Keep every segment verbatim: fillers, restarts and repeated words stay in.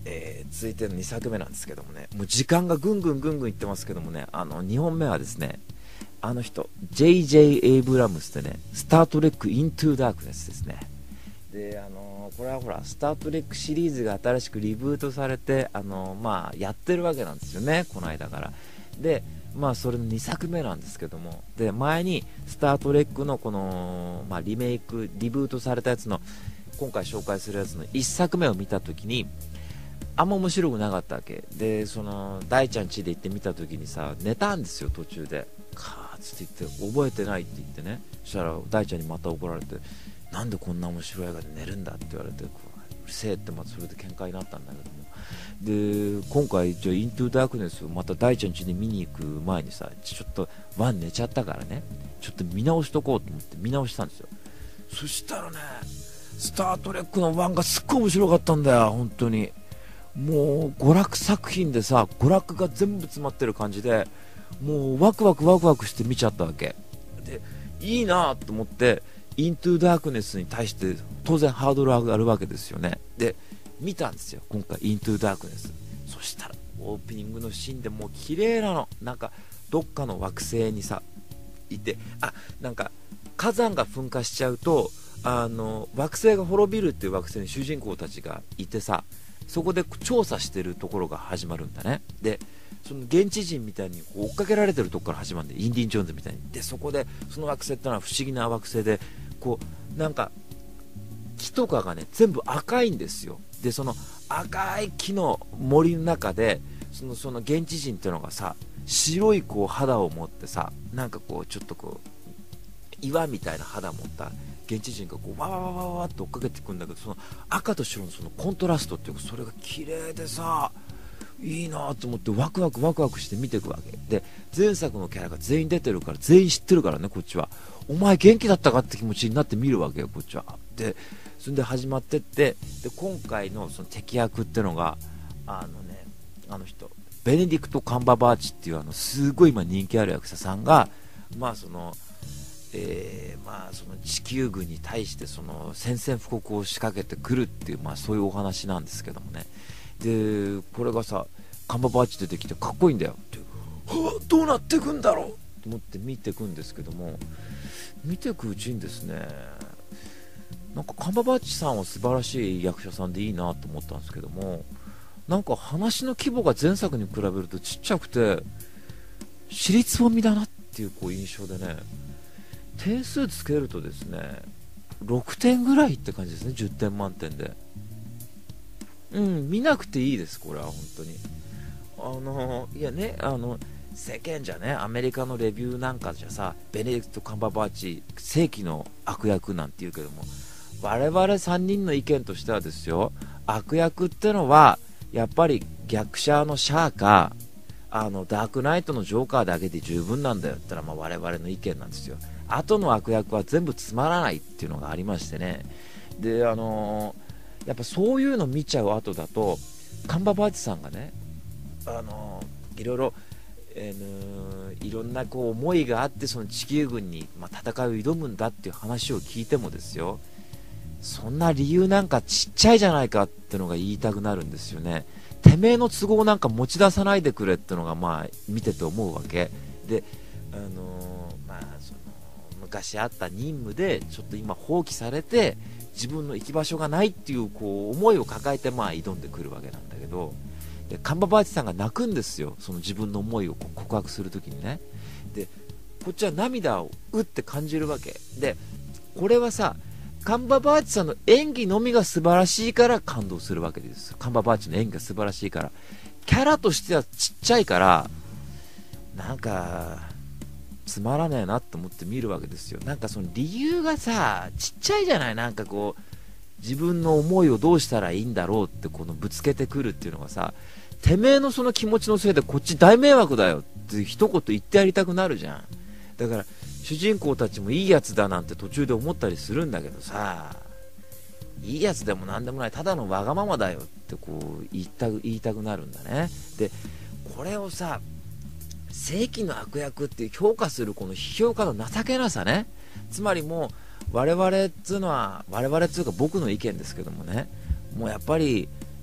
えー、続いてのにさくめなんですけどもね、もう時間がぐんぐんぐんぐんいってますけどもね、あのにほんめはですね、あの人 ジェイジェイ エイブラムスってね、スタートレックイントゥダークネスですね。で、あのー、これはほらスタートレックシリーズが新しくリブートされて、あのー、まあやってるわけなんですよね、この間から。で、まあそれのにさくめなんですけども、で前にスタートレックのこの、まあ、リメイクリブートされたやつの今回紹介するやつのいっさくめを見たときにあんま面白くなかったわけで、その大ちゃん家で行って見たときにさ、寝たんですよ途中で。カーッつって言って覚えてないって言ってね、そしたら大ちゃんにまた怒られて、なんでこんな面白い映画で寝るんだって言われて、うるせえって、またそれで喧嘩になったんだけども、で今回じゃあイントゥダークネスをまた大ちゃん家に見に行く前にさ、ちょっとワン寝ちゃったからね、ちょっと見直しとこうと思って見直したんですよ。そしたらね、スタートレックのワンがすっごい面白かったんだよ本当に。もう娯楽作品でさ、娯楽が全部詰まってる感じで、もうワクワクワクワクして見ちゃったわけで、いいなと思ってイントゥダークネスに対して当然ハードル上がるわけですよね。で見たんですよ今回イントゥダークネス。そしたらオープニングのシーンでもう綺麗なの、なんかどっかの惑星にさいて、あ、なんか火山が噴火しちゃうと、あの惑星が滅びるっていう惑星に主人公たちがいてさ、そこで調査してるところが始まるんだね。でその現地人みたいに追っかけられてるとこから始まるんで、インディ・ジョーンズみたいに。でそこでその惑星ってのは不思議な惑星で、こうなんか木とかがね全部赤いんですよ。でその赤い木の森の中でそのその現地人っていうのがさ、白いこう肌を持ってさ、なんかこうちょっとこう岩みたいな肌を持った現地人がこうわわわわわって追っかけていくんだけど、その赤と白のそのコントラストっていうか、それが綺麗でさ、いいなと思ってワクワクワクワクして見ていくわけで、前作のキャラが全員出てるから、全員知ってるからねこっちは。お前元気だったかって気持ちになって見るわけよこっちは。でそれで始まってって、で今回のその敵役ってのがあのね、あの人ベネディクト・カンバーバーチっていうあのすごい今人気ある役者さんが、まあそのえー、まあその地球軍に対してその宣戦布告を仕掛けてくるっていう、まあそういうお話なんですけどもね。でこれがさ、カンバーバーチ出てきてかっこいいんだよって、はあどうなってくんだろうと思って見てくんですけども、見てくうちにですね、なんかカンバーバーチさんは素晴らしい役者さんでいいなと思ったんですけども、なんか話の規模が前作に比べるとちっちゃくて尻つぼみだなっていうこう印象でね、点数つけるとですねろくてんぐらいって感じですね、じゅってん満点で。うん見なくていいですこれは本当に。あのいやね、あの世間じゃね、アメリカのレビューなんかじゃさ、ベネディクト・カンバーバーチ正規の悪役なんて言うけども、我々さんにんの意見としてはですよ、悪役ってのはやっぱり逆者のシャアか、あのダークナイトのジョーカーだけで十分なんだよってのは、まあ我々の意見なんですよ。後の悪役は全部つまらないっていうのがありましてね。であのー、やっぱそういうの見ちゃう後だと、カンバーバーチさんがね、あのー、いろいろ、えー、いろんなこう思いがあってその地球軍に、まあ、戦いを挑むんだっていう話を聞いてもですよ、そんな理由なんかちっちゃいじゃないかってのが言いたくなるんですよね。てめえの都合なんか持ち出さないでくれってのがまあ見てて思うわけで、あのー、まあその昔あった任務でちょっと今放棄されて自分の行き場所がないっていうこう思いを抱えてまあ挑んでくるわけなんだけど、でカンバーバーチさんが泣くんですよ、その自分の思いを告白するときにね。でこっちは涙をうって感じるわけで、これはさカンバーバーチさんの演技のみが素晴らしいから感動するわけです。カンバーバーチの演技が素晴らしいから、キャラとしてはちっちゃいからなんかつまらねえなと思って見るわけですよ。なんかその理由がさちっちゃいじゃない、なんかこう自分の思いをどうしたらいいんだろうってこのぶつけてくるっていうのがさ、てめえのその気持ちのせいでこっち大迷惑だよって一言言ってやりたくなるじゃん。だから主人公たちもいいやつだなんて途中で思ったりするんだけどさ、いいやつでもなんでもない、ただのわがままだよってこう言いたく言いたくなるんだね。でこれをさ正規の悪役って評価するこの批評家の情けなさね、つまりもう我々っつうのは、我々っつうか僕の意見ですけどもね、もうやっぱり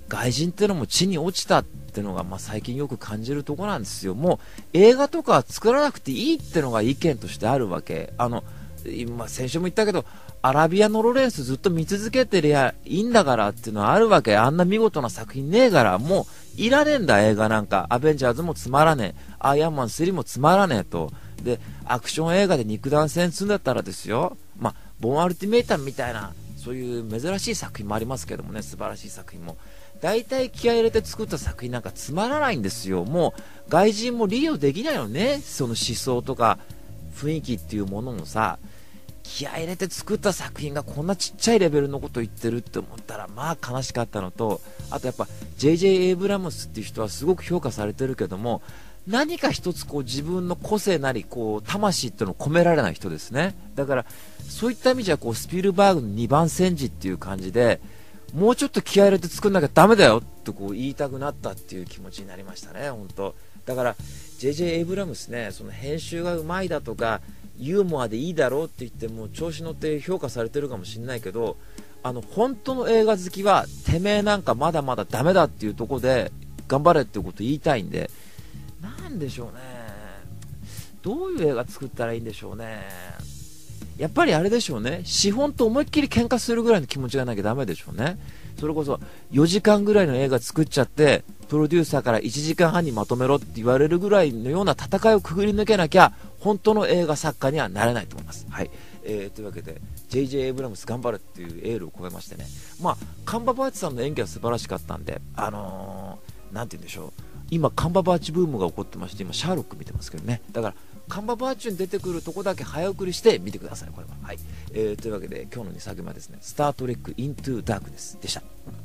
外人ってのも地に落ちたってのが、まあ、最近よく感じるところなんですよ。もう映画とかは作らなくていいってのが意見としてあるわけ。あの今先週も言ったけど、アラビアのロレンスずっと見続けてりゃいいんだからっていうのはあるわけ。あんな見事な作品ねえから、もういらねえんだ映画なんか。アベンジャーズもつまらねえ、アイアンマンスリーもつまらねえと。でアクション映画で肉弾戦するんだったらですよ、まあ、ボーンアルティメーターみたいなそういう珍しい作品もありますけどもね、素晴らしい作品も大体気合い入れて作った作品なんかつまらないんですよ。もう外人も利用できないのね、その思想とか雰囲気っていうものもさ。気合い入れて作った作品がこんなちっちゃいレベルのこと言ってるって思ったら、まあ悲しかったのと、あとやっぱ ジェイジェイ エイブラムスっていう人はすごく評価されてるけども、何か一つこう自分の個性なりこう魂っていうのを込められない人ですね。だからそういった意味じゃこうスピルバーグのにばん煎じっていう感じで、もうちょっと気合い入れて作んなきゃダメだよってこう言いたくなったっていう気持ちになりましたね、本当。だから ジェイジェイ エイブラムスね、その編集がうまいだとかユーモアでいいだろうって言っても調子乗って評価されてるかもしれないけど、あの本当の映画好きはてめえなんかまだまだダメだっていうところで頑張れっていうことを言いたいんで、なんでしょうね、どういう映画作ったらいいんでしょうね。やっぱりあれでしょうね、資本と思いっきり喧嘩するぐらいの気持ちがなきゃダメでしょうね。それこそよじかんぐらいの映画作っちゃってプロデューサーからいちじかんはんにまとめろって言われるぐらいのような戦いをくぐり抜けなきゃ本当の映画作家にはなれないと思います。はい、えー、というわけで ジェイジェイ エイブラムス頑張れっていうエールを込めましてね、まあカンババーチさんの演技は素晴らしかったんで、あのー、なんて言うんでしょう、今カンババーチブームが起こってまして、今シャーロック見てますけどね、だからカンババーチュに出てくるとこだけ早送りして見てください、これは。はい、えー、というわけで今日のにさくめはですね、スタートレックイントゥダークネスでした。